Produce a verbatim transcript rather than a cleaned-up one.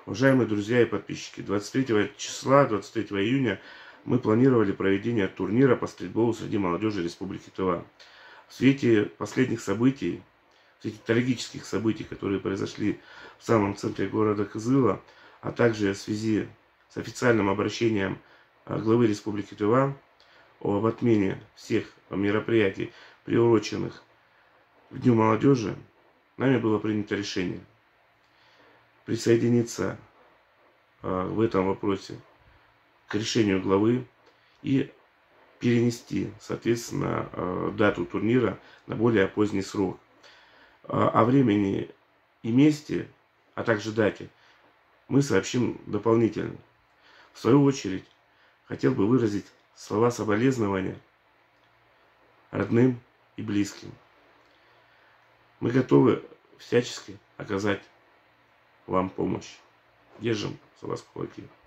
Уважаемые друзья и подписчики, двадцать третьего числа, двадцать третьего июня мы планировали проведение турнира по стрельболу среди молодежи Республики Тыва. В свете последних событий, в свете трагических событий, которые произошли в самом центре города Кызыла, а также в связи с официальным обращением главы Республики Тыва об отмене всех мероприятий, приуроченных к Дню молодежи, нами было принято решение присоединиться в этом вопросе к решению главы и перенести, соответственно, дату турнира на более поздний срок. О времени и месте, а также дате мы сообщим дополнительно. В свою очередь, хотел бы выразить слова соболезнования родным и близким. Мы готовы всячески оказать вам помощь. Держим за вас кулаки.